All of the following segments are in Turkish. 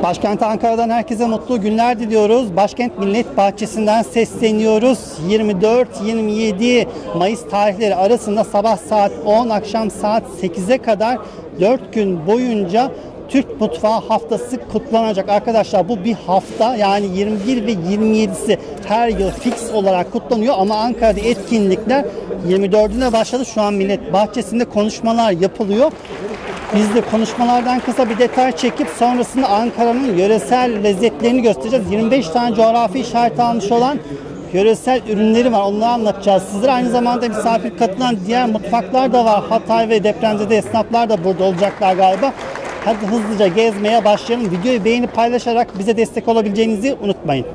Başkent Ankara'dan herkese mutlu günler diliyoruz. Başkent Millet Bahçesi'nden sesleniyoruz. 24-27 Mayıs tarihleri arasında sabah saat 10, akşam saat 8'e kadar 4 gün boyunca Türk Mutfağı Haftası kutlanacak. Arkadaşlar bu bir hafta, yani 21 ve 27'si her yıl fix olarak kutlanıyor ama Ankara'da etkinlikler 24'üne başladı. Şu an Millet Bahçesi'nde konuşmalar yapılıyor. Biz de konuşmalardan kısa bir detay çekip sonrasında Ankara'nın yöresel lezzetlerini göstereceğiz. 25 tane coğrafi işaret almış olan yöresel ürünleri var. Onları anlatacağız sizlere. Aynı zamanda misafir katılan diğer mutfaklar da var. Hatay ve depremzede esnaflar da burada olacaklar galiba. Hadi hızlıca gezmeye başlayalım. Videoyu beğenip paylaşarak bize destek olabileceğinizi unutmayın.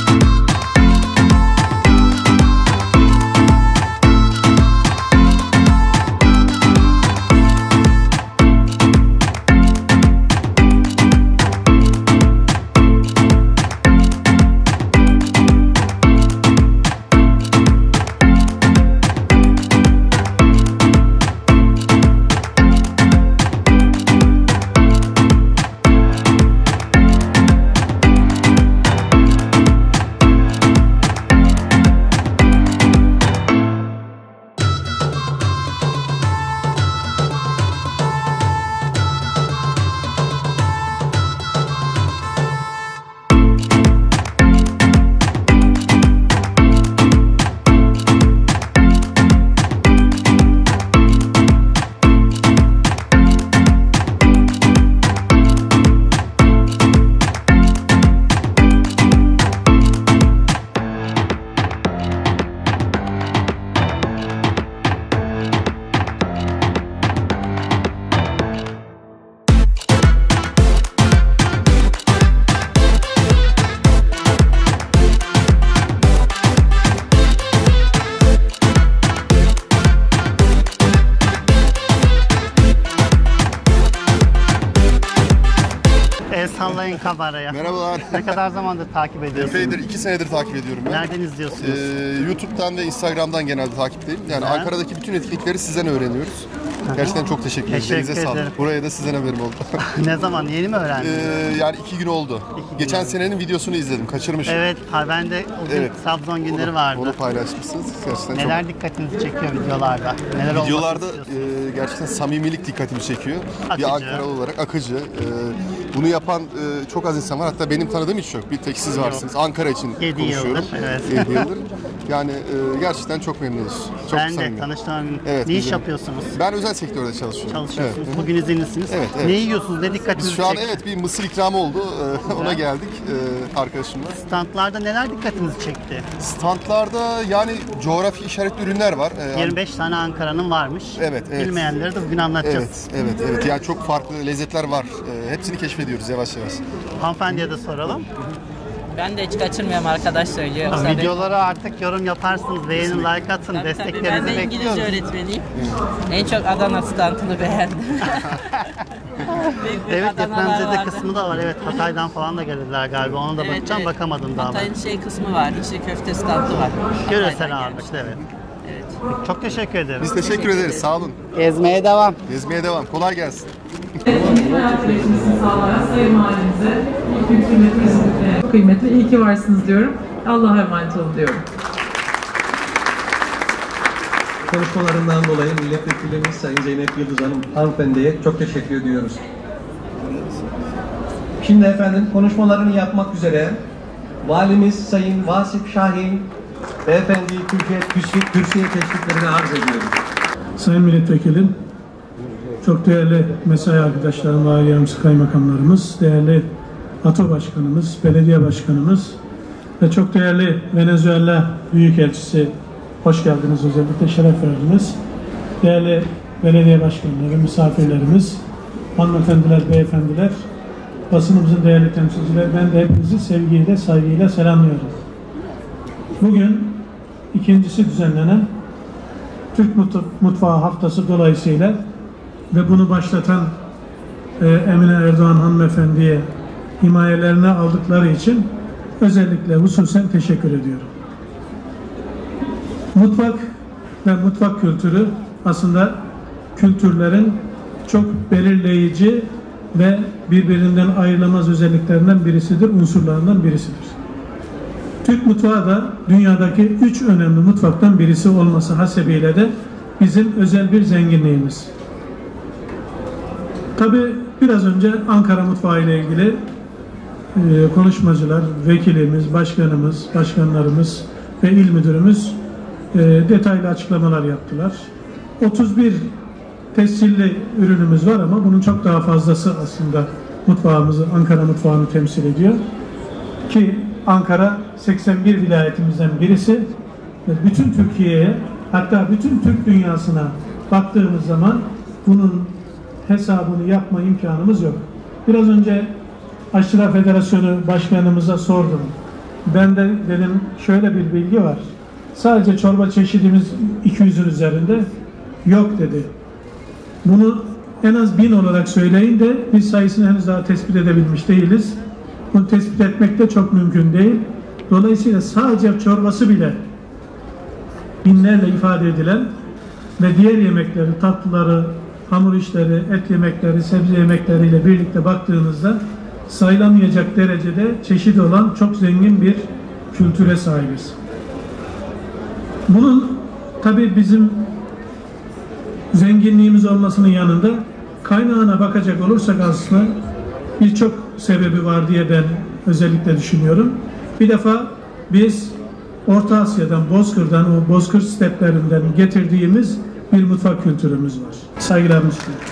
Sallayın kameraya. Merhabalar. Ne kadar zamandır takip ediyorsunuz? Epeydir, 2 senedir takip ediyorum ben. Nereden izliyorsunuz? YouTube'dan ve Instagram'dan genelde takipteyim. Yani Ankara'daki bütün etkinlikleri sizden öğreniyoruz. Gerçekten çok teşekkür ederim. Teşekkür ederim. Sağlık. Buraya da sizden haberim oldu. Ne zaman? Yeni mi öğrendiniz? Yani 2 gün oldu. Geçen senenin videosunu izledim. Kaçırmışım. Evet, ben de o gün Trabzon günleri vardı. Onu paylaşmışsınız. Gerçekten neler dikkatinizi çekiyor videolarda? Neler videolarda gerçekten samimilik dikkatimi çekiyor. Akıcı. Bir Ankaralı olarak akıcı. Bunu yapan çok az insan var. Hatta benim tanıdığım hiç yok. Bir tek siz varsınız. Ankara için 7 konuşuyorum. yıldır, evet. 7 yıldır. Yani gerçekten çok memnunuz. Çok ben samimi. de tanıştığım. Evet, ne iş güzel. yapıyorsunuz? Ben özel sektörde çalışıyorum. Çalışıyorsunuz. Evet. Bugün izinlisiniz. Evet. Ne yiyorsunuz? Ne dikkatinizi Şu an çekti? bir mısır ikramı oldu. Ona geldik arkadaşımla. Standlarda neler dikkatinizi çekti? Standlarda yani coğrafi işaretli ürünler var. 25 tane Ankara'nın varmış. Evet. Bilmeyenleri de bugün anlatacağız. Evet. Yani çok farklı lezzetler var. Hepsini keşfediyoruz yavaş yavaş. Hanımefendiye de soralım. Ben de hiç kaçırmıyorum, arkadaş söylüyor. Videolara artık yorum yaparsınız, beğenin, like atın, desteklerinizi bekliyoruz. Ben de İngilizce bekliyoruz. öğretmeniyim. En çok Adana standını beğendim. Evet, depremzede kısmı da var. Evet, Hatay'dan falan da gelirler galiba. Ona da bakacağım, bakamadım daha. Hatay'ın kısmı var, içli köfte standı var. Göresel ağırlıklı, evet. Çok teşekkür ederim. Biz teşekkür ederiz. Sağ olun. Gezmeye devam. Gezmeye devam. Kolay gelsin. Gerçekleşmesini sağlayan Sayın Valimize kıymetli, iyi ki varsınız diyorum. Allah'a emanet olun diyorum. Konuşmalarından dolayı milletvekilimiz Sayın Zeynep Yıldız Hanım hanımefendiye çok teşekkür ediyoruz. Şimdi efendim konuşmalarını yapmak üzere Valimiz Sayın Vasip Şahin Beyefendi'yi kürsüye teşriflerini arz ediyorum. Sayın Milletvekilim, çok değerli mesai arkadaşlarım, valiyemiz, kaymakamlarımız, değerli ATO Başkanımız, Belediye Başkanımız ve çok değerli Venezuela Büyükelçisi, hoş geldiniz, özellikle şeref verdiniz. Değerli belediye başkanları, misafirlerimiz, hanımefendiler, beyefendiler, basınımızın değerli temsilcileri, ben de hepinizi sevgiyle, saygıyla selamlıyorum. Bugün ikincisi düzenlenen Türk Mutfağı Haftası dolayısıyla ve bunu başlatan Emine Erdoğan hanımefendiye himayelerine aldıkları için özellikle hususen teşekkür ediyorum. Mutfak ve mutfak kültürü aslında kültürlerin çok belirleyici ve birbirinden ayrılamaz özelliklerinden birisidir, unsurlarından birisidir. Türk mutfağı da dünyadaki 3 önemli mutfaktan birisi olması hasebiyle de bizim özel bir zenginliğimiz. Tabii biraz önce Ankara mutfağı ile ilgili konuşmacılar, vekilimiz, başkanımız, başkanlarımız ve il müdürümüz detaylı açıklamalar yaptılar. 31 tescilli ürünümüz var ama bunun çok daha fazlası aslında mutfağımızı, Ankara mutfağını temsil ediyor. Ki Ankara 81 vilayetimizden birisi ve bütün Türkiye'ye, hatta bütün Türk dünyasına baktığımız zaman bunun hesabını yapma imkanımız yok. Biraz önce Aşçılar Federasyonu Başkanımıza sordum. Ben de dedim şöyle bir bilgi var. Sadece çorba çeşidimiz 200'ün üzerinde yok dedi. Bunu en az 1000 olarak söyleyin de biz sayısını henüz daha tespit edebilmiş değiliz. Bunu tespit etmek de çok mümkün değil. Dolayısıyla sadece çorbası bile binlerle ifade edilen ve diğer yemekleri, tatlıları, hamur işleri, et yemekleri, sebze yemekleriyle birlikte baktığınızda sayılamayacak derecede çeşit olan çok zengin bir kültüre sahibiz. Bunun tabii bizim zenginliğimiz olmasının yanında kaynağına bakacak olursak aslında birçok sebebi var diye ben özellikle düşünüyorum. Bir defa biz Orta Asya'dan, Bozkır'dan, o Bozkır steplerinden getirdiğimiz bir mutfak kültürümüz var. Saygılarımı sunuyorum.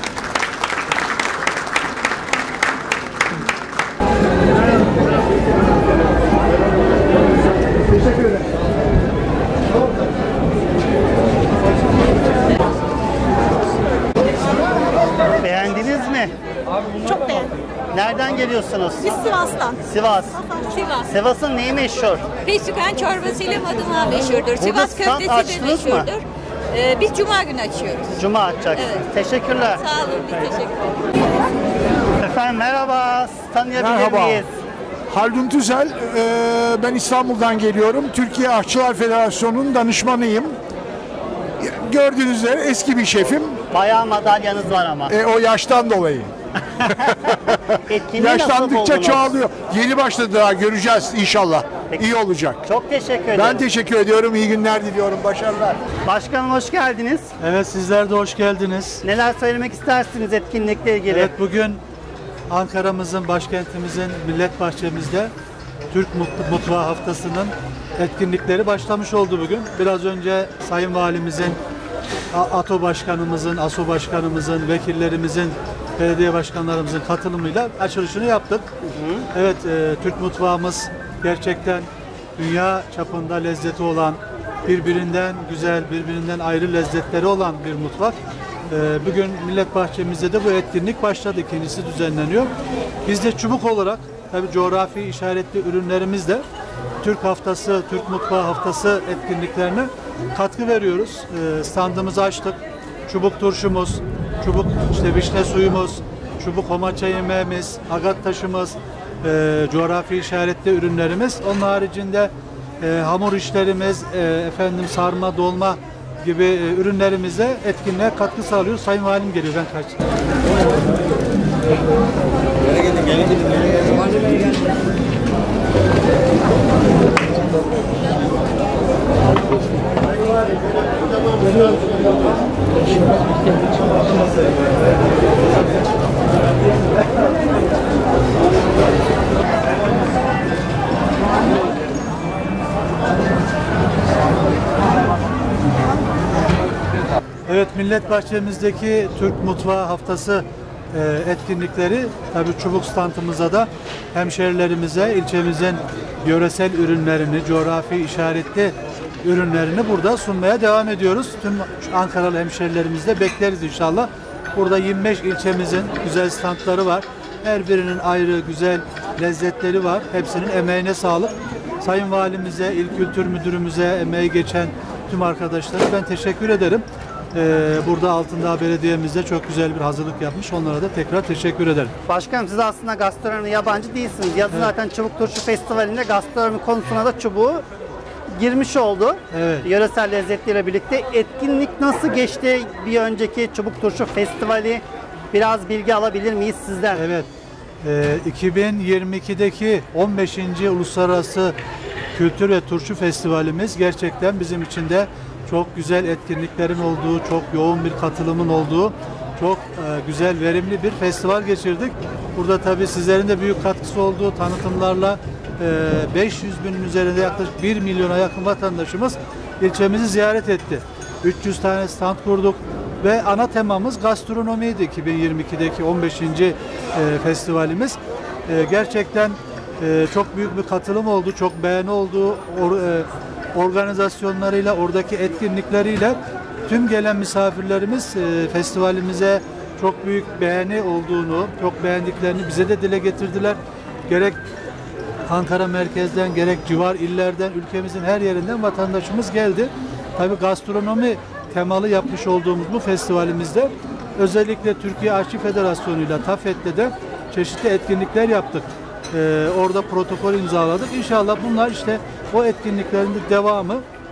Beğendiniz mi? Çok beğendim. Nereden geliyorsunuz? Biz Sivas'tan. Sivas. Sivas. Sivas'ın neyi meşhur? Peştüken çorbasıyla madıma meşhurdur. Sivas stand köftesi de açtınız mı? meşhurdur. Biz cuma günü açıyoruz. Cuma açacaksınız. Evet. Teşekkürler. Sağ olun, biz teşekkür ederiz. Efendim merhaba. Tanıyabilir Merhaba. miyiz? Haldun Tüzel, ben İstanbul'dan geliyorum. Türkiye Aşçılar Federasyonu'nun danışmanıyım. Gördüğünüz üzere eski bir şefim. Bayağı madalyanız var ama. O yaştan dolayı. Etkinliği nasıl Yaşlandıkça buldunuz? çoğalıyor. Yeni başladı daha, göreceğiz inşallah. Peki. İyi olacak. Çok teşekkür ederim. Ben teşekkür ediyorum. İyi günler diliyorum. Başarılar. Başkanım hoş geldiniz. Evet, sizler de hoş geldiniz. Neler söylemek istersiniz etkinlikle ilgili? Evet, bugün Ankara'mızın, başkentimizin Millet Bahçemizde Türk Mutfağı Haftası'nın etkinlikleri başlamış oldu bugün. Biraz önce Sayın Valimizin, ATO Başkanımızın, ASO Başkanımızın, vekillerimizin, belediye başkanlarımızın katılımıyla açılışını yaptık. Evet, Türk mutfağımız gerçekten dünya çapında lezzeti olan, birbirinden güzel, birbirinden ayrı lezzetleri olan bir mutfak. Bugün Millet Bahçemizde de bu etkinlik başladı. İkincisi düzenleniyor. Biz de Çubuk olarak tabii coğrafi işaretli ürünlerimizle Türk Haftası, Türk Mutfağı Haftası etkinliklerine katkı veriyoruz. Standımızı açtık. Çubuk turşumuz, çubuk işte vişne suyumuz, çubuk homaça yemeğimiz, agat taşımız, coğrafi işaretli ürünlerimiz. Onun haricinde hamur işlerimiz, sarma, dolma gibi ürünlerimize etkinliğe katkı sağlıyor. Sayın Valim geliyor, ben kaçtım. Evet, Millet Bahçemizdeki Türk Mutfağı Haftası etkinlikleri tabii Çubuk standımıza da hemşerilerimize ilçemizin yöresel ürünlerini, coğrafi işaretli ürünlerini burada sunmaya devam ediyoruz. Tüm Ankaralı hemşerilerimizle bekleriz inşallah. Burada 25 ilçemizin güzel standları var. Her birinin ayrı güzel lezzetleri var. Hepsinin emeğine sağlık. Sayın Valimize, İl Kültür Müdürümüze, emeği geçen tüm arkadaşlara ben teşekkür ederim. Burada Altındağ Belediye'mizde çok güzel bir hazırlık yapmış. Onlara da tekrar teşekkür ederim. Başkanım siz aslında gastronomi yabancı değilsiniz. Yazın zaten Çubuk Turşu Festivali'nde gastronomi konusuna da çubuğu girmiş oldu. Evet. Yöresel lezzetleriyle birlikte. Etkinlik nasıl geçti? Bir önceki Çubuk Turşu Festivali Biraz bilgi alabilir miyiz sizden? Evet. 2022'deki 15. Uluslararası Kültür ve Turşu Festivalimiz gerçekten bizim için de çok güzel etkinliklerin olduğu, çok yoğun bir katılımın olduğu, çok güzel, verimli bir festival geçirdik. Burada tabii sizlerin de büyük katkısı olduğu tanıtımlarla 500 binin üzerinde yaklaşık 1 milyona yakın vatandaşımız ilçemizi ziyaret etti. 300 tane stand kurduk ve ana temamız gastronomiydi 2022'deki 15. Festivalimiz. Gerçekten çok büyük bir katılım oldu, çok beğeni oldu. Organizasyonlarıyla, oradaki etkinlikleriyle tüm gelen misafirlerimiz festivalimize çok büyük beğeni olduğunu, çok beğendiklerini bize de dile getirdiler. Gerek Ankara merkezden, gerek civar illerden, ülkemizin her yerinden vatandaşımız geldi. Tabii gastronomi temalı yapmış olduğumuz bu festivalimizde özellikle Türkiye Aşçı Federasyonu ile TAFET'le de çeşitli etkinlikler yaptık. Orada protokol imzaladık. İnşallah bunlar işte o etkinliklerin de devamı.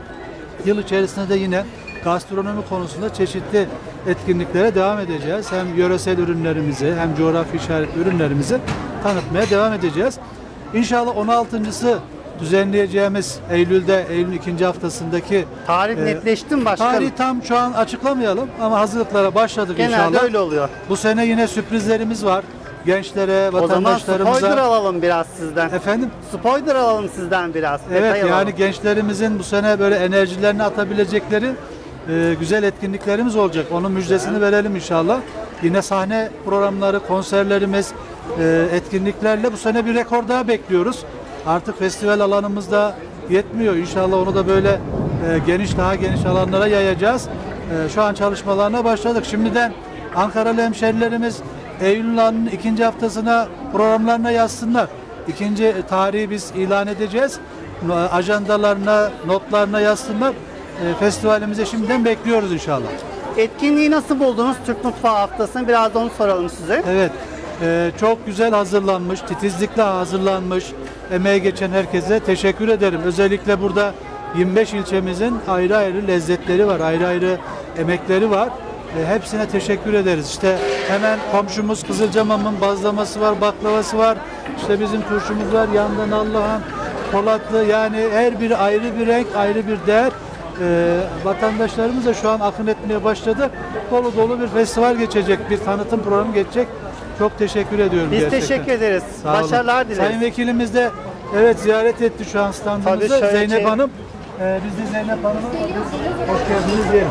Yıl içerisinde de yine gastronomi konusunda çeşitli etkinliklere devam edeceğiz. Hem yöresel ürünlerimizi hem coğrafi işaretli ürünlerimizi tanıtmaya devam edeceğiz. İnşallah 16.sı düzenleyeceğimiz Eylül'ün ikinci haftasındaki Tarih netleşti mi başkanım? Tarihi tam şu an açıklamayalım ama hazırlıklara başladık inşallah. Genelde öyle oluyor. Bu sene yine sürprizlerimiz var. Gençlere, O zaman vatandaşlarımıza. spoiler alalım biraz sizden. Efendim? Spoiler alalım sizden biraz. Evet, detay alalım. yani gençlerimizin bu sene böyle enerjilerini atabilecekleri güzel etkinliklerimiz olacak. Onun müjdesini verelim inşallah. Yine sahne programları, konserlerimiz, etkinliklerle bu sene bir rekor daha bekliyoruz. Artık festival alanımızda yetmiyor. İnşallah onu da böyle daha geniş alanlara yayacağız. Şu an çalışmalarına başladık. Şimdiden Ankaralı hemşerilerimiz Eylül ayının ikinci haftasına programlarına yazsınlar. İkinci tarihi biz ilan edeceğiz. Ajandalarına, notlarına yazsınlar. Festivalimize şimdiden bekliyoruz inşallah. Etkinliği nasıl buldunuz? Türk Mutfağı Haftası'nı biraz da onu soralım size. Evet, çok güzel hazırlanmış, titizlikle hazırlanmış. Emeğe geçen herkese teşekkür ederim. Özellikle burada 25 ilçemizin ayrı ayrı lezzetleri var, ayrı ayrı emekleri var. Hepsine teşekkür ederiz. İşte hemen komşumuz Kızılcamam'ın bazlaması var, baklavası var. İşte bizim turşumuz var, yandan Allah'ın Polatlı. Yani her biri ayrı bir renk, ayrı bir değer. Vatandaşlarımız da şu an akın etmeye başladı. Dolu dolu bir festival geçecek, bir tanıtım programı geçecek. Çok teşekkür ediyorum Biz gerçekten. teşekkür ederiz. Sağ olun. Başarılar dileriz. Sayın Vekilimiz de evet ziyaret etti şu an standımızı. Tabii, şöyle Zeynep Hanım. Biz de Zeynep Hanım'a hoş geldiniz diyelim.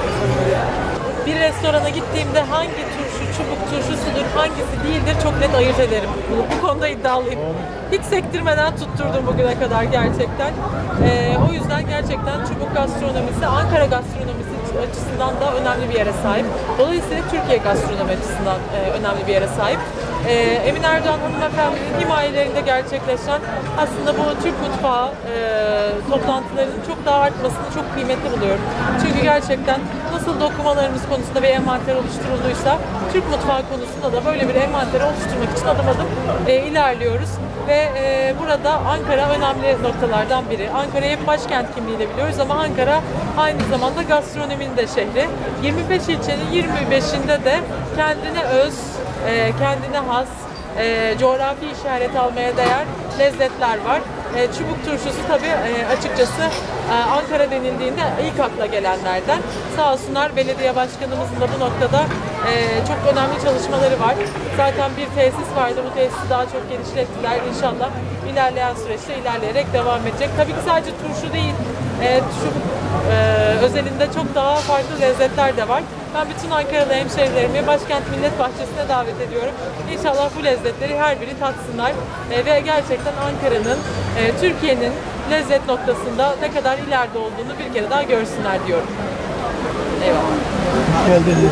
Bir restorana gittiğimde hangi turşu, çubuk turşusudur, hangisi değildir çok net ayırt ederim. Bu konuda iddialıyım. Hiç sektirmeden tutturdum bugüne kadar gerçekten. O yüzden gerçekten çubuk gastronomisi, Ankara gastronomisi açısından da önemli bir yere sahip. Dolayısıyla Türkiye gastronomi açısından önemli bir yere sahip. Emin Erdoğan hanımefendinin himayelerinde gerçekleşen aslında bu Türk mutfağı toplantılarının çok daha artmasını çok kıymetli buluyorum. Çünkü gerçekten nasıl dokumalarımız konusunda bir envanter oluşturulduysa Türk mutfağı konusunda da böyle bir envanter oluşturmak için adım adım ilerliyoruz. Ve burada Ankara önemli noktalardan biri. Ankara'yı hep başkent kimliğiyle biliyoruz ama Ankara aynı zamanda gastronominin de şehri. 25 ilçenin 25'inde de kendine öz, kendine has, coğrafi işaret almaya değer lezzetler var. Çubuk turşusu tabii açıkçası Ankara denildiğinde ilk akla gelenlerden. Sağ olsunlar belediye başkanımızın da bu noktada çok önemli çalışmaları var. Zaten bir tesis vardı. Bu tesisi daha çok genişlettiler. İnşallah ilerleyen süreçte ilerleyerek devam edecek. Tabii ki sadece turşu değil, çubuk özelinde çok daha farklı lezzetler de var. Ben bütün Ankaralı hemşehrilerimi Başkent Millet Bahçesi'ne davet ediyorum. İnşallah bu lezzetleri her biri tatsınlar ve gerçekten Ankara'nın, Türkiye'nin lezzet noktasında ne kadar ileride olduğunu bir kere daha görsünler diyorum. Eyvallah. Geldiniz.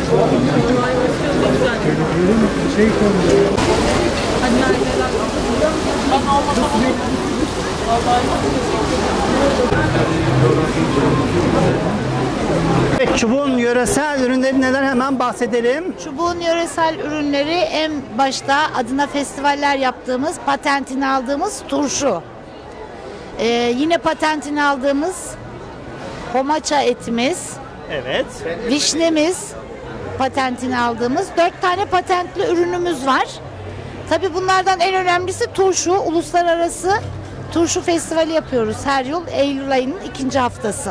Evet, çubuğun yöresel ürünleri neler hemen bahsedelim. Çubuğun yöresel ürünleri en başta adına festivaller yaptığımız, patentini aldığımız turşu. Yine patentini aldığımız homaça etimiz, Evet. vişnemiz, patentini aldığımız 4 tane patentli ürünümüz var. Tabii bunlardan en önemlisi turşu. Uluslararası Turşu Festivali yapıyoruz her yıl Eylül ayının 2. haftası.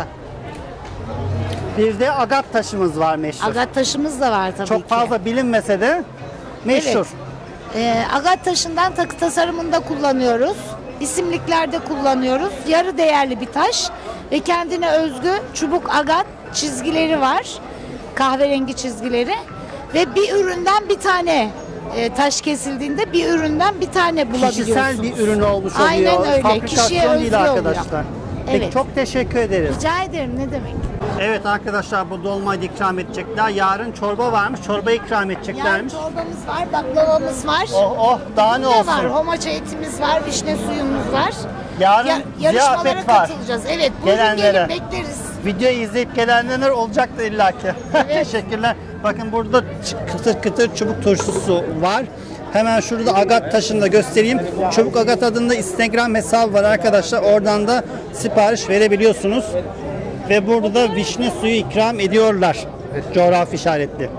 Bir de agat taşımız var meşhur. Agat taşımız da var tabii ki. Çok fazla bilinmese de meşhur. Evet. Agat taşından takı tasarımında kullanıyoruz. İsimliklerde kullanıyoruz. Yarı değerli bir taş ve kendine özgü çubuk agat çizgileri var. Kahverengi çizgileri ve bir üründen bir tane taş kesildiğinde bir üründen bir tane bulabiliyorsunuz. Kişisel bir ürün olmuş oluyor. Aynen öyle. Fabrikasyon Kişiye özgü değil arkadaşlar. oluyor. Peki Evet. çok teşekkür ederiz. Rica ederim, ne demek. Evet arkadaşlar, bu dolmayı da ikram edecekler. Yarın çorba varmış. Çorba ikram edeceklermiş. Yarın çorbamız var, baklavamız var. Oh oh, daha ne olsun. var, homaça etimiz var, vişne suyumuz var. Yarın yarışmalara ziyafet var. katılacağız. Evet, buyurun Gelenlere. gelin, bekleriz. Videoyu izleyip gelenler olacaktır illaki. Evet. Teşekkürler. Bakın burada kıtır kıtır çubuk turşusu var. Hemen şurada agat taşını da göstereyim. Çubuk Agat adında Instagram hesabı var arkadaşlar. Oradan da sipariş verebiliyorsunuz. Ve burada da vişne suyu ikram ediyorlar. Coğrafi işaretli.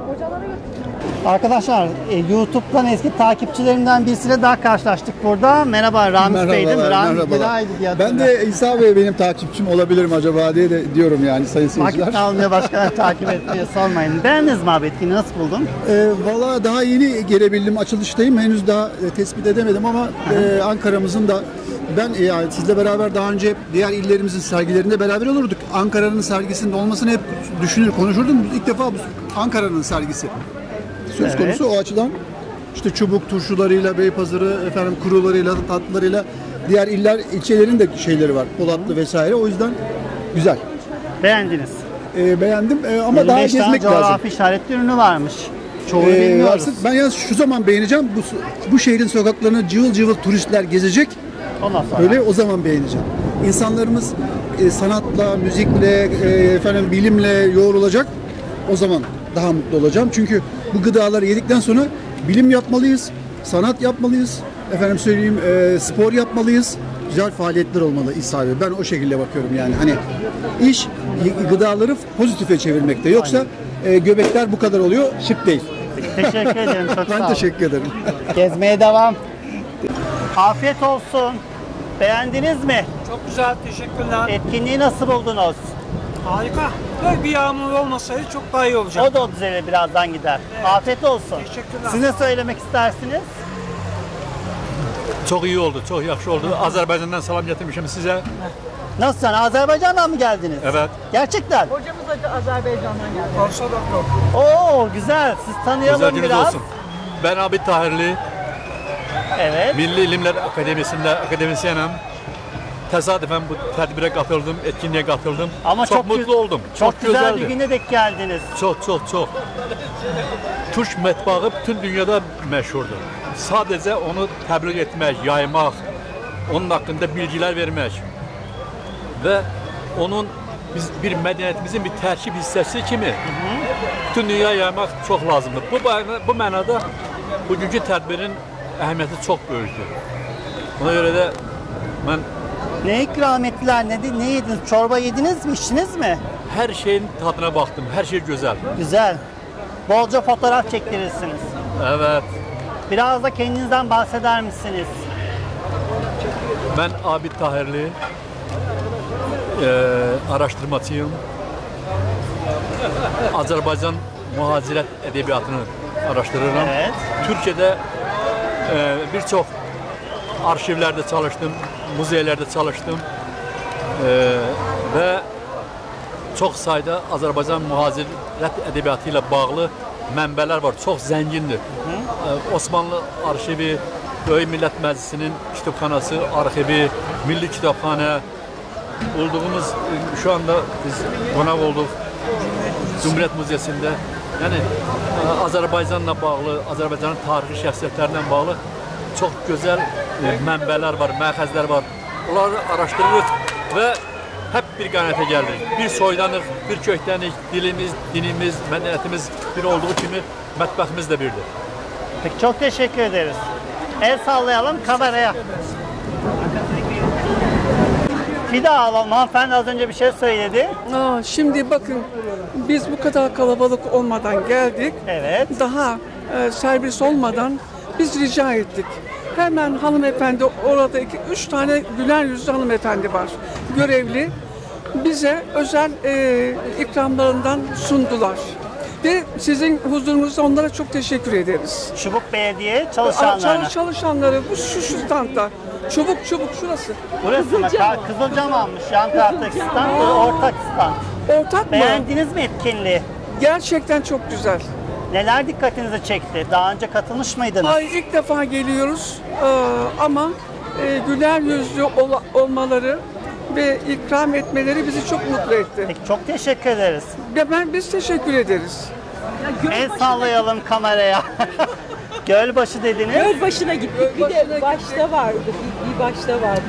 Arkadaşlar YouTube'dan eski takipçilerimden birisiyle daha karşılaştık burada. Merhaba Ramiz Bey değil mi? Ramiz Gülay'dı diye Ben de İsa Bey benim takipçim olabilir mi acaba diye de diyorum yani sayın seyirciler. Vakit almıyor başkanı takip etmeye sormayın. Beğendiniz mi abi etkinliği, nasıl buldun? Valla daha yeni gelebildim, açılıştayım. Henüz daha tespit edemedim ama Ankara'mızın da ben yani sizle beraber daha önce diğer illerimizin sergilerinde beraber olurduk. Ankara'nın sergisinde olmasını hep düşünür, konuşurdum. İlk defa bu Ankara'nın sergisi söz konusu. O açıdan işte çubuk turşularıyla, Beypazarı, efendim kurularıyla, tatlılarıyla diğer iller, ilçelerin de şeyleri var. Polatlı vesaire. O yüzden güzel. Beğendiniz. Beğendim ama daha gezmek lazım. 25 tane coğrafi işaretli ürünü varmış. Çoğunu bilmiyoruz. Ben yalnız şu zaman beğeneceğim. Bu şehrin sokaklarını cıvıl cıvıl turistler gezecek. Ondan sonra. Öyle o zaman beğeneceğim. İnsanlarımız sanatla, müzikle, efendim bilimle yoğrulacak. O zaman daha mutlu olacağım. Çünkü bu gıdaları yedikten sonra bilim yapmalıyız, sanat yapmalıyız. Efendim söyleyeyim, spor yapmalıyız. Güzel faaliyetler olmalı İsa Bey. Ben o şekilde bakıyorum yani. Hani iş gıdaları pozitife çevirmekte. Yoksa göbekler bu kadar oluyor, şık değil. Teşekkür ederim. Çok sağ Ben olun. teşekkür ederim. Gezmeye devam. Afiyet olsun. Beğendiniz mi? Çok güzel, teşekkürler. Etkinliği nasıl buldunuz? Harika. Böyle bir yağmur olmasaydı çok daha iyi olacak. O da düzelir, birazdan gider. Evet. Afiyet olsun. Teşekkürler. Siz ne söylemek istersiniz? Çok iyi oldu, çok yaxşı oldu. Azerbaycan'dan salam getirmişim size. Nasıl yani? Azerbaycan'dan mı geldiniz? Evet. Gerçekten? Hocamız da Azerbaycan'dan geldi. Oo güzel. Siz tanıyalım Güzel gününüz biraz. olsun. Ben Abid Tahirli. Evet. Milli İlimler Akademisi'nde akademisyenim. Tesadüfen bu tedbire katıldım, etkinliğe katıldım. Ama çok mutlu oldum. Çok güzel güzeldi. bir güne denk geldiniz. Çok. Türk mətbağı bütün dünyada məşhurdur. Sadəcə onu təbliğ etmək, yaymaq, onun haqqında bilgilər vermək və onun bir mədəniyyətimizin bir tərkib hissəsi kimi bütün dünyaya yaymaq çox lazımdır. Bu mənada bugünkü tədbirin əhəmiyyəti çox böyükdür. Ona görə də mən ne ikram ettiler, ne yediniz? Çorba yediniz mi, içtiniz mi? Her şeyin tadına baktım, her şey güzel. Güzel. Bolca fotoğraf çektirirsiniz. Evet. Biraz da kendinizden bahseder misiniz? Ben Abid Tahirli, araştırmacıyım. Azerbaycan muhacirət edebiyatını araştırırım. Evet. Türkiye'de birçok arşivlerde çalıştım, müzelerde çalıştım ve çok sayıda Azerbaycan muhacirət edebiyatı ilə bağlı mənbələr var, çox zəngindir. Osmanlı arşivi, Böyük Millət Məclisinin kitabxanası, arxivi, Milli Kitabxana, olduğumuz şu anda biz qonaq olduq Cumhuriyet Müzesi'nde. Yani Azerbaycanla bağlı, Azerbaycanın tarixi şəxsiyyətlərindən bağlı çox gözəl mənbələr var, məxəzlər var. Onları araşdırırıq və hep bir qanətə gəlirik. Bir soylanıq, bir köklənik, dilimiz, dinimiz, mədəniyyətimiz bir olduğu kimi mətbəximiz də birdir. Peki çok teşekkür ederiz. El sallayalım kameraya. Bir daha alalım. Hanımefendi az önce bir şey söyledi. Şimdi bakın biz bu kadar kalabalık olmadan geldik. Evet. Daha servis olmadan biz rica ettik. Hemen hanımefendi orada 3 tane güler yüzlü hanımefendi var. Görevli. Bize özel ikramlarından sundular. Ve sizin huzurunuzda onlara çok teşekkür ederiz. Çubuk Belediye çalışanlarına. Çalışanları bu şu standta. Çubuk şurası. Burası mı? Kızılcam almış. Yan taraftaki stand, ortak stand. Ortak mı? Beğendiniz mi etkinliği? Gerçekten çok güzel. Neler dikkatinizi çekti? Daha önce katılmış mıydınız? Hayır, ilk defa geliyoruz ama güler yüzlü olmaları ve ikram etmeleri bizi çok mutlu etti. Peki, çok teşekkür ederiz. Biz teşekkür ederiz. El sallayalım kameraya. Gölbaşı dediniz. Gölbaşı'na gittik. Bir de başta vardı. Bir başta vardı.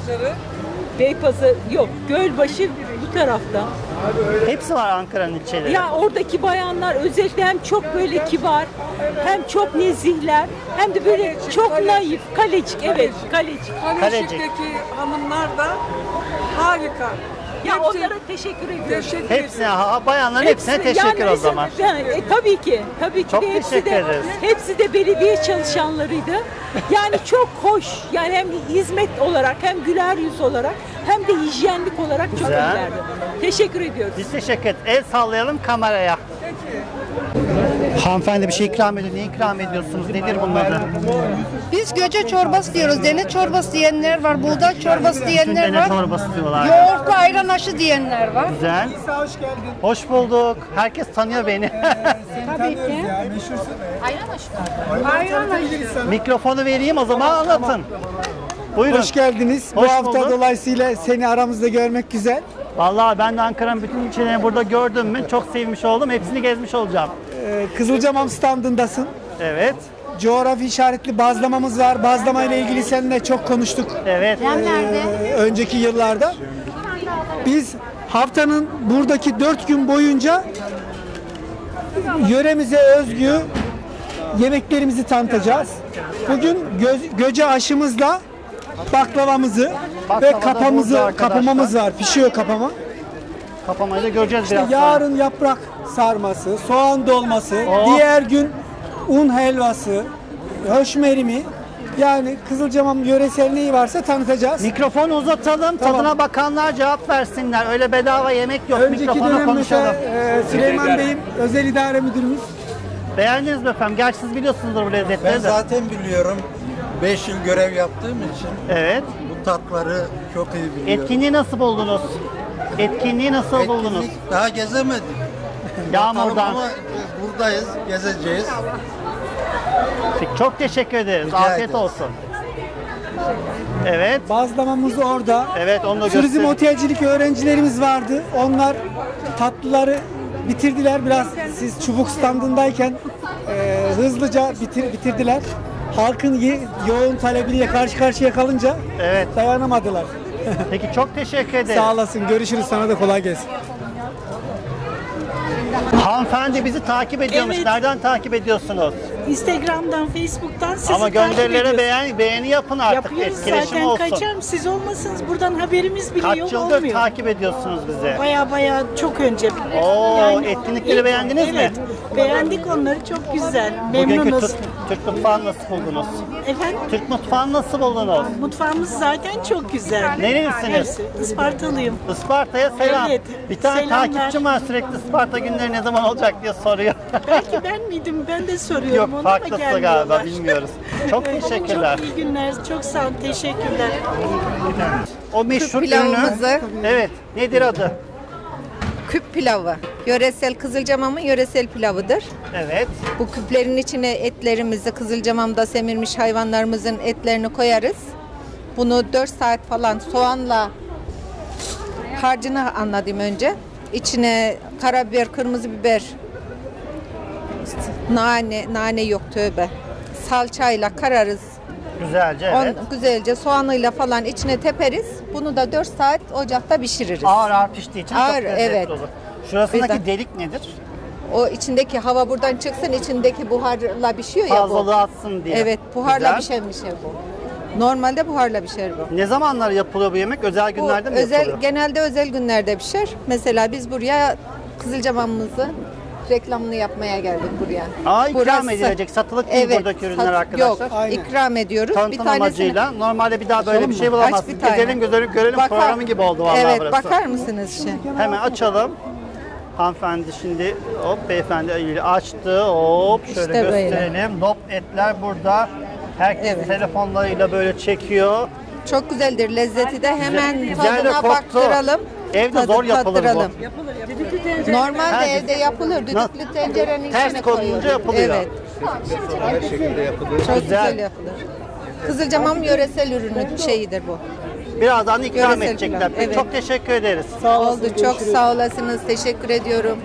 Beypazarı yok. Gölbaşı bu tarafta. Hepsi var Ankara'nın ilçeleri. Ya oradaki bayanlar özellikle hem çok böyle kibar, hem çok nezihler, hem de böyle çok naif. Kalecik, evet, kalecik. Kalecik'teki hanımlar da harika. Ya onlara teşekkür ediyoruz. Hepsine, bayanların hepsine teşekkür yani o zaman. Tabii ki. Çok de hepsi teşekkür de, ederiz. hepsi de belediye çalışanlarıydı. Yani çok hoş. Yani hem hizmet olarak, hem güler yüz olarak, hem de hijyenlik olarak çok Güzel. iyilerdi. Teşekkür ediyoruz. Biz teşekkür ederiz. El sallayalım kameraya. Hanımefendi bir şey ikram ediyor. Ne ikram ediyorsunuz? Nedir bunun adı? Biz göce çorbası diyoruz. Dene çorbası diyenler var. Buğday çorbası diyenler Dene var. çorbası diyorlar. Yoğurtlu ayran aşı diyenler var. Güzel. Hoş geldin. Hoş bulduk. Herkes tanıyor beni. Tabii ki. Ayran aşı. Ayran aşı. Mikrofonu vereyim o zaman anlatın. Buyurun. Hoş geldiniz. Hoş Bu hafta bulduk. dolayısıyla seni aramızda görmek güzel. Vallahi ben de Ankara'nın bütün ilçelerini burada gördüm mü çok sevmiş oldum. Hepsini gezmiş olacağım. Kızılcamam standındasın. Evet. Coğrafi işaretli bazlamamız var. Bazlama ile ilgili seninle çok konuştuk. Evet. Önceki yıllarda. Biz haftanın buradaki 4 gün boyunca yöremize özgü yemeklerimizi tanıtacağız. Bugün göce aşımızla baklavamızı ve kapamamız var. Pişiyor kapama. Kapamayı da göreceğiz İşte biraz yarın sonra. yaprak sarması, soğan dolması, Oh. diğer gün un helvası, höşmerimi, yani Kızılcamam yöresel neyi varsa tanıtacağız. Mikrofonu uzatalım, Tamam. tadına bakanlar cevap versinler. Öyle bedava yemek yok. Önceki Mikrofona dönem konuşalım. mesela Süleyman Bey'im özel idare müdürümüz. Beğendiniz mi efendim? Gerçi siz biliyorsunuzdur bu lezzetleri Ben de. zaten biliyorum. 5 yıl görev yaptığım için Evet. bu tatları çok iyi biliyorum. Etkinliği nasıl buldunuz? Etkinliği nasıl buldunuz? Daha gezemedik. Yağmurdan. Bakalım ama buradayız, gezeceğiz. Peki, çok teşekkür ederiz. Rica Afiyet ederiz. olsun. Evet. Bazlamamız orada. Evet, onu da Turizm gösterin. otelcilik öğrencilerimiz vardı. Onlar tatlıları bitirdiler. Biraz siz çubuk standındayken hızlıca bitirdiler. Halkın yoğun talebiyle karşı karşıya kalınca dayanamadılar. Peki çok teşekkür ederim. Sağ olasın. Görüşürüz. Sana da kolay gelsin. Hanımefendi bizi takip ediyormuş. Evet. Nereden takip ediyorsunuz? Instagram'dan, Facebook'tan sizi Ama takip gönderilere ediyoruz. beğeni yapın artık. Yapıyoruz Etkileşim zaten, olsun. kaçar mı? Siz olmasanız buradan haberimiz bile Kaç yok, yıldır olmuyor. takip ediyorsunuz bizi? Baya çok önce. Oo, etkinlikleri beğendiniz mi? Evet, beğendik onları, çok güzel. Bugünkü Memnunuz. Türk mutfağını nasıl buldunuz? Efendim? Türk mutfağını nasıl buldunuz? Mutfağımız zaten çok güzel. Nerelisiniz? Ispartalıyım. Isparta'ya selam. Evet, Bir tane selamlar. takipçim var, sürekli Isparta günleri ne zaman olacak diye soruyor. Belki ben miydim? Ben de soruyorum. Yok, ona farklısı ama gelmiyorlar. galiba, bilmiyoruz. Çok teşekkürler. Çok iyi günler. Çok sağ olun. Teşekkürler. O meşhur ürünü. pilavımızı- Evet. Nedir adı? Küp pilavı. Yöresel Kızılcamam'ın yöresel pilavıdır. Evet. Bu küplerin içine etlerimizi, Kızılcamam'da semirmiş hayvanlarımızın etlerini koyarız. Bunu 4 saat falan soğanla harcını anladım önce. İçine karabiber, kırmızı biber, nane yok tövbe. Salçayla kararız. Güzelce evet. Güzelce soğanıyla falan içine teperiz. Bunu da 4 saat ocakta pişiririz. Ağır piştiği için Ağır, çok lezzetli evet. olur. Şurasındaki Birden- delik nedir? O içindeki hava buradan çıksın, içindeki buharla pişiyor ya bu. Fazlalığı atsın diye. Evet, buharla Güzel. pişen bir şey bu. Normalde buharla pişer bu. Ne zamanlar yapılıyor bu yemek? Özel günlerde mi yapılıyor? Genelde özel günlerde pişer. Mesela biz buraya Kızılcamamızı reklamını yapmaya geldik buraya. İkram edilecek. Satılık değil buradaki ürünler arkadaşlar. Yok, ikram ediyoruz. Tanıtım amacıyla. Normalde bir daha böyle bir şey bulamazsınız. Gezelim görelim programı gibi oldu vallahi evet, burası. bakar mısınız şimdi? Hemen açalım. Hanımefendi şimdi beyefendi eli açtı. Şöyle İşte gösterelim. Lop etler burada. Herkes telefonlarıyla böyle çekiyor. Çok güzeldir. Lezzeti de hemen Güzel de tadına koktu. baktıralım. Evde zor yapılır bu. Normalde evde yapılır. Düdüklü tencerenin Ters içine konulunca koyuyoruz. yapılıyor. Evet. Her şekilde yapılıyor. Çok güzel yapılır. Kızılcamam yöresel ürünü şeyidir bu. Birazdan ikram Yöresel edecekler. pilav, evet. Çok teşekkür ederiz. Oldu. Çok sağ olasınız. Teşekkür ediyorum.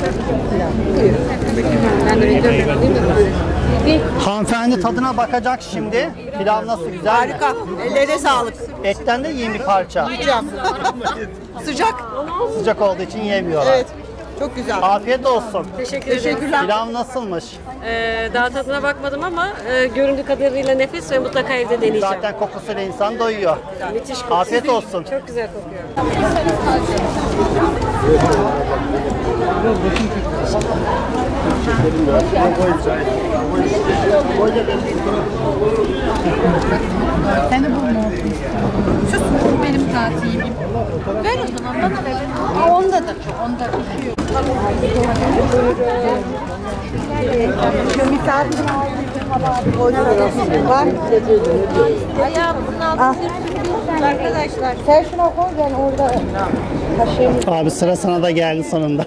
Hanımefendi tadına bakacak şimdi. Pilav nasıl, güzel Harika. mi? Ellerine sağlık. Etten de yiyin bir parça. Yiyeceğim. Sıcak. Sıcak olduğu için yemiyorlar. Evet. Çok güzel. Afiyet olsun. Teşekkürler. Pilav nasılmış? Daha tadına bakmadım ama göründüğü kadarıyla nefis ve mutlaka evde deneyeceğim. Zaten kokusuyla insan doyuyor. Müthiş kokusu. Afiyet olsun. Çok güzel kokuyor. Seni bu mu? Sus, benim tatilim. Ver o zaman bana ver. Onda da çok, onda bir şey yok. Ayağım bunun altında arkadaşlar. Sen şuna koy, ben orada taşıyayım. Abi sıra sana da geldi sonunda.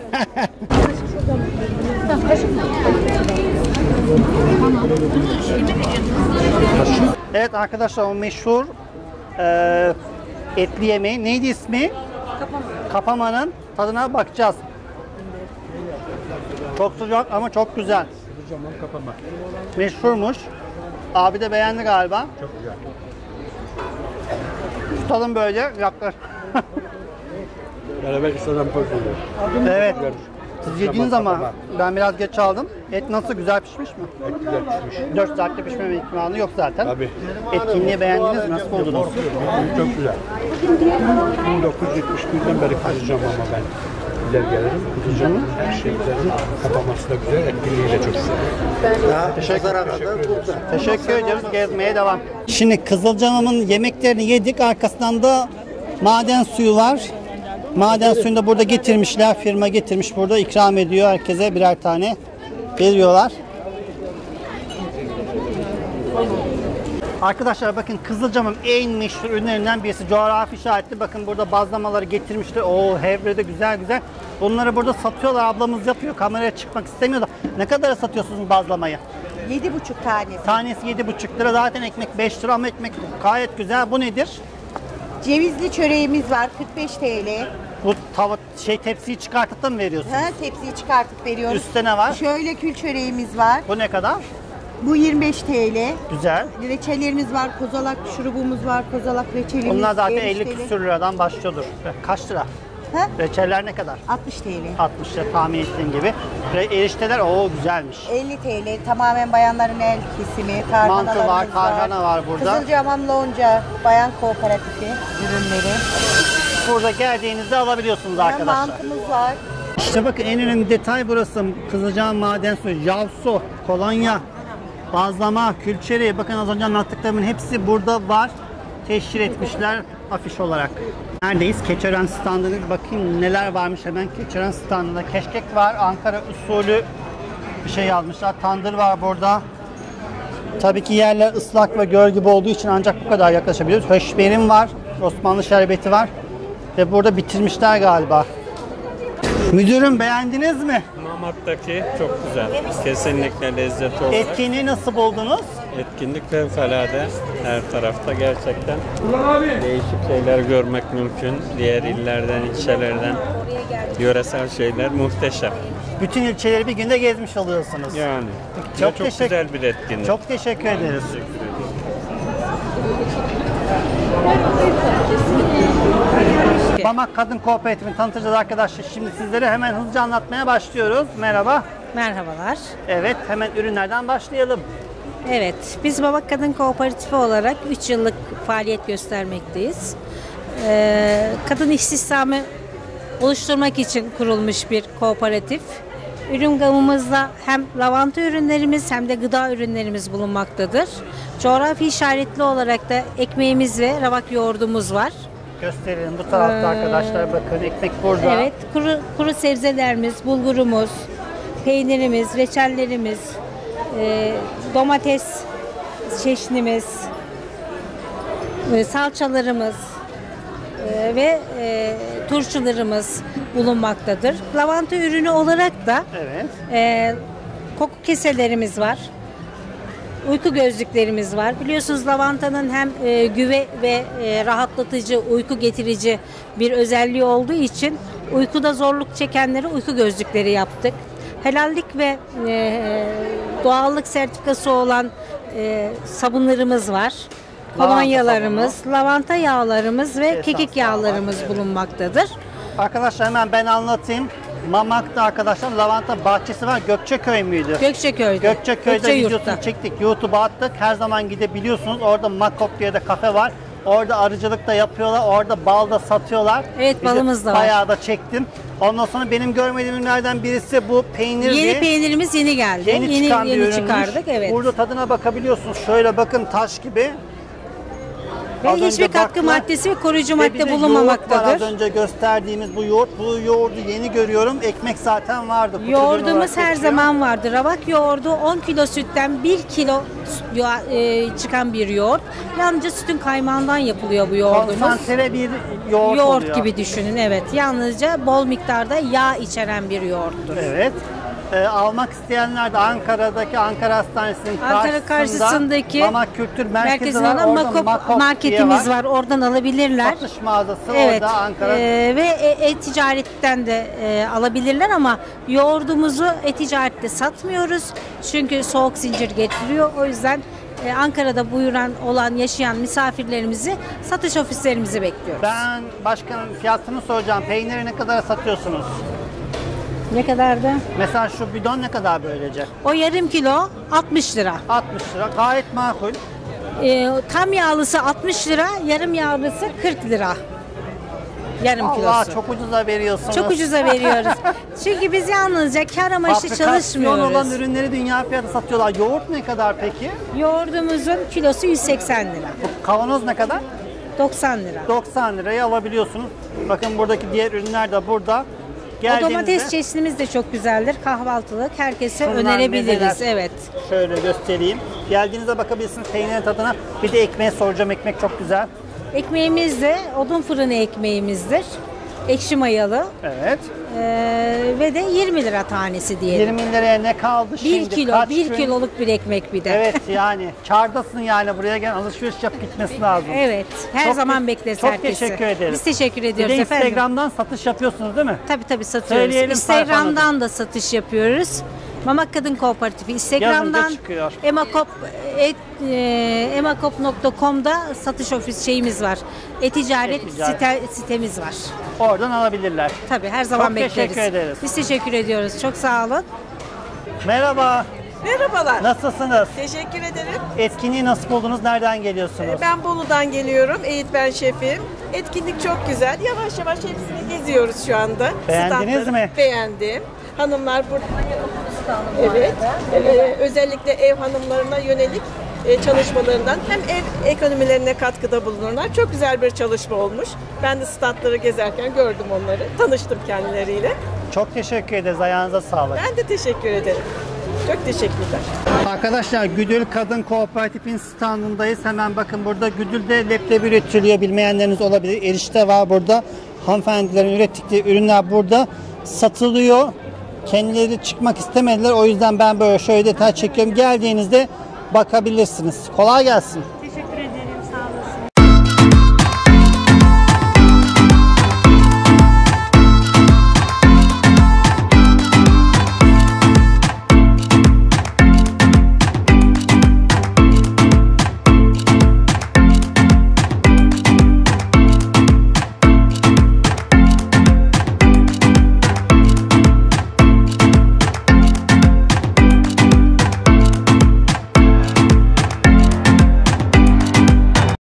Evet arkadaşlar, o meşhur etli yemeği neydi ismi? Kapamanın tadına bakacağız. Çok sıcak ama çok güzel. Kapama. Meşhurmuş. Abi de beğendi galiba. Çok güzel. Tutalım böyle, yaklaş. Beraber İslam pozuluyor. Evet. Siz yediniz ama ben biraz geç aldım. Et nasıl, güzel pişmiş mi? Et güzel pişmiş. 4 saatte pişmeme ihtimali yok zaten. Tabii. Etkinliği beğendiniz mi? Nasıl buldunuz? Çok güzel. 1971'den beri Kızılcam ama ben gider gelirim. Kızılcam şeylerin kapaması da güzel, etkinliği de çok güzel. Teşekkür ediyoruz. Gezmeye devam. Şimdi Kızılcamam'ın yemeklerini yedik. Arkasından da maden suyu var. Maden suyunu da burada getirmişler. Firma getirmiş, burada ikram ediyor. Herkese birer tane veriyorlar. Arkadaşlar bakın, Kızılcamam en meşhur ürünlerinden birisi. Coğrafi işaretli. Bakın burada bazlamaları getirmişler. O hevrede güzel güzel. Bunları burada satıyorlar. Ablamız yapıyor. Kameraya çıkmak istemiyor da. Ne kadara satıyorsunuz bazlamayı? 7,5 tanesi. Tanesi 7,5 lira. Zaten ekmek 5 lira ama ekmek gayet güzel. Bu nedir? Cevizli çöreğimiz var 45 TL. Bu tepsiyi çıkartıp da mı veriyorsun? Ha, tepsiyi çıkartıp veriyoruz. Üstte ne var? Şöyle kül çöreğimiz var. Bu ne kadar? Bu 25 TL. Güzel. Reçellerimiz var, kozalak şurubumuz var, kozalak reçelimiz. Bunlar zaten 50 50 küsür liradan başlıyordur. Kaç lira? Ha? Reçeller ne kadar? 60 TL. 60 lira tahmin ettiğim gibi. Erişteler güzelmiş. 50 TL tamamen bayanların el kesimi. Mantı var, tarhana var burada. Kızılcamam Lonca Bayan Kooperatifi ürünleri. Burada geldiğinizde alabiliyorsunuz arkadaşlar. Mantımız var. İşte bakın, en önemli detay burası. Kızılcamam maden suyu, yavsu, kolonya, bazlama, külçeri. Bakın az önce anlattıklarımın hepsi burada var. Teşhir etmişler afiş olarak. Neredeyiz? Keçören standına bakayım neler varmış hemen Keçören standında. Keşkek var, Ankara usulü bir şey yazmışlar. Tandır var burada. Tabii ki yerler ıslak ve göl gibi olduğu için ancak bu kadar yaklaşabiliyoruz. Höşberim var, Osmanlı şerbeti var. Ve burada bitirmişler galiba. Müdürüm, beğendiniz mi? Mamak'taki çok güzel. Kesinlikle lezzetli olarak. Etkinliği nasıl buldunuz? Etkinlik fevkalade. Her tarafta gerçekten değişik şeyler görmek mümkün. Diğer illerden, ilçelerden yöresel şeyler muhteşem. Bütün ilçeleri bir günde gezmiş oluyorsunuz. Yani. Çok güzel bir etkinlik. Çok teşekkür ederiz. Mamak Kadın Kooperatifini tanıtacağız arkadaşlar. Şimdi sizlere hemen hızlıca anlatmaya başlıyoruz. Merhaba. Merhabalar. Evet, hemen ürünlerden başlayalım. Evet, biz Mamak Kadın Kooperatifi olarak 3 yıllık faaliyet göstermekteyiz. Kadın istihdamı oluşturmak için kurulmuş bir kooperatif. Ürün gamımızda hem lavanta ürünlerimiz hem de gıda ürünlerimiz bulunmaktadır. Coğrafi işaretli olarak da ekmeğimiz ve rabak yoğurdumuz var. Gösterelim bu tarafta arkadaşlar, bakın ekmek burada. Evet, kuru sebzelerimiz, bulgurumuz, peynirimiz, reçellerimiz, domates çeşnimiz, salçalarımız ve turşularımız bulunmaktadır. Lavanta ürünü olarak da koku keselerimiz var. Uyku gözlüklerimiz var. Biliyorsunuz lavantanın hem güve ve rahatlatıcı, uyku getirici bir özelliği olduğu için uykuda zorluk çekenlere uyku gözlükleri yaptık. Helallik ve doğallık sertifikası olan sabunlarımız var. Kolonyalarımız, lavanta yağlarımız ve kekik yağlarımız bulunmaktadır. Arkadaşlar hemen ben anlatayım. Mamak'ta arkadaşlar lavanta bahçesi var. Gökçeköy müydü? Gökçeköy'de. Gökçeköy'de videosunu çektik. YouTube'a attık. Her zaman gidebiliyorsunuz. Orada Makop diye de kafe var. Orada arıcılık da yapıyorlar. Orada bal da satıyorlar. Evet, balımız da var. Bayağı da çektim. Ondan sonra benim görmediğim ürünlerden birisi bu peynirdi. Yeni peynirimiz yeni geldi. Yeni çıkardık. Evet. Burada tadına bakabiliyorsunuz. Şöyle bakın, taş gibi. Ve hiçbir katkı maddesi ve koruyucu madde bulunmamaktadır. Az önce gösterdiğimiz bu yoğurt. Bu yoğurdu yeni görüyorum. Ekmek zaten vardı. Yoğurdumuz her zaman vardı. Rabak yoğurdu 10 kilo sütten 1 kilo çıkan bir yoğurt. Yalnızca sütün kaymağından yapılıyor bu yoğurdumuz. Konsantre bir yoğurt oluyor. Gibi düşünün, evet. Yalnızca bol miktarda yağ içeren bir yoğurttur. Evet. Almak isteyenler de Ankara'daki Ankara Hastanesi'nin karşısındaki Mamak Kültür Merkezi var. Orada Makop marketimiz var. Oradan alabilirler. Satış mağazası evet. orada Ankara. Ve e-ticaretten de alabilirler ama yoğurdumuzu e-ticarette satmıyoruz. Çünkü soğuk zincir getiriyor. O yüzden Ankara'da buyuran olan, yaşayan misafirlerimizi satış ofislerimize bekliyoruz. Ben başkanım fiyatını soracağım. Peyniri ne kadar satıyorsunuz? Ne kadardı? Mesela şu bidon ne kadar böylece? O yarım kilo 60 lira. 60 lira. Gayet makul. Tam yağlısı 60 lira, yarım yağlısı 40 lira. Yarım Allah, kilosu. çok ucuza veriyorsunuz. Çok ucuza veriyoruz. Çünkü biz yalnızca kar amaçlı çalışmıyoruz. olan ürünleri dünya fiyatı satıyorlar. Yoğurt ne kadar peki? Yoğurdumuzun kilosu 180 lira. Kavanoz ne kadar? 90 lira. 90 liraya alabiliyorsunuz. Bakın buradaki diğer ürünler de burada. O domates çeşnimiz de çok güzeldir. Kahvaltılık. Herkese önerebiliriz. Mezeler. Evet. Şöyle göstereyim. Geldiğinizde bakabilirsiniz peynirin tadına. Bir de ekmeğe soracağım. Ekmek çok güzel. Ekmeğimiz de odun fırını ekmeğimizdir. Ekşi mayalı. Evet. Ve de 20 lira tanesi diyelim. 20 liraya ne kaldı şimdi? 1 kiloluk bir ekmek bir de. Evet, yani kârdasın yani, buraya gel alışveriş yap gitmesi lazım. Evet. Her zaman bekleriz herkesi. Çok teşekkür ederiz. Biz teşekkür ediyoruz efendim. Instagram'dan satış yapıyorsunuz değil mi? Tabii satıyoruz. Söyleyelim, Instagram'dan da satış yapıyoruz. Mamak Kadın Kooperatifi. Instagram'dan emakop.com'da satış ofis şeyimiz var. E-ticaret sitemiz var. Oradan alabilirler. Tabii, her zaman bekleriz. Çok teşekkür ederiz. Biz teşekkür ediyoruz. Çok sağ olun. Merhaba. Merhabalar. Nasılsınız? Teşekkür ederim. Etkinliği nasıl buldunuz? Nereden geliyorsunuz? Ben Bolu'dan geliyorum. Ben şefim. Etkinlik çok güzel. Yavaş yavaş hepsini geziyoruz şu anda. Beğendiniz mi? Beğendim. Hanımlar burada. Evet. Özellikle ev hanımlarına yönelik çalışmalarından hem ev ekonomilerine katkıda bulunurlar. Çok güzel bir çalışma olmuş. Ben de standları gezerken gördüm onları. Tanıştım kendileriyle. Çok teşekkür ederiz. Ayağınıza sağlık. Ben de teşekkür ederim. Çok teşekkürler. Arkadaşlar, Güdül Kadın Kooperatif'in standındayız. Hemen bakın, burada Güdül'de leblebi üretiliyor. Bilmeyenleriniz olabilir. Erişte var burada. Hanımefendilerin ürettikleri ürünler burada satılıyor. Kendileri çıkmak istemediler. O yüzden ben böyle şöyle detay çekiyorum. Geldiğinizde bakabilirsiniz. Kolay gelsin.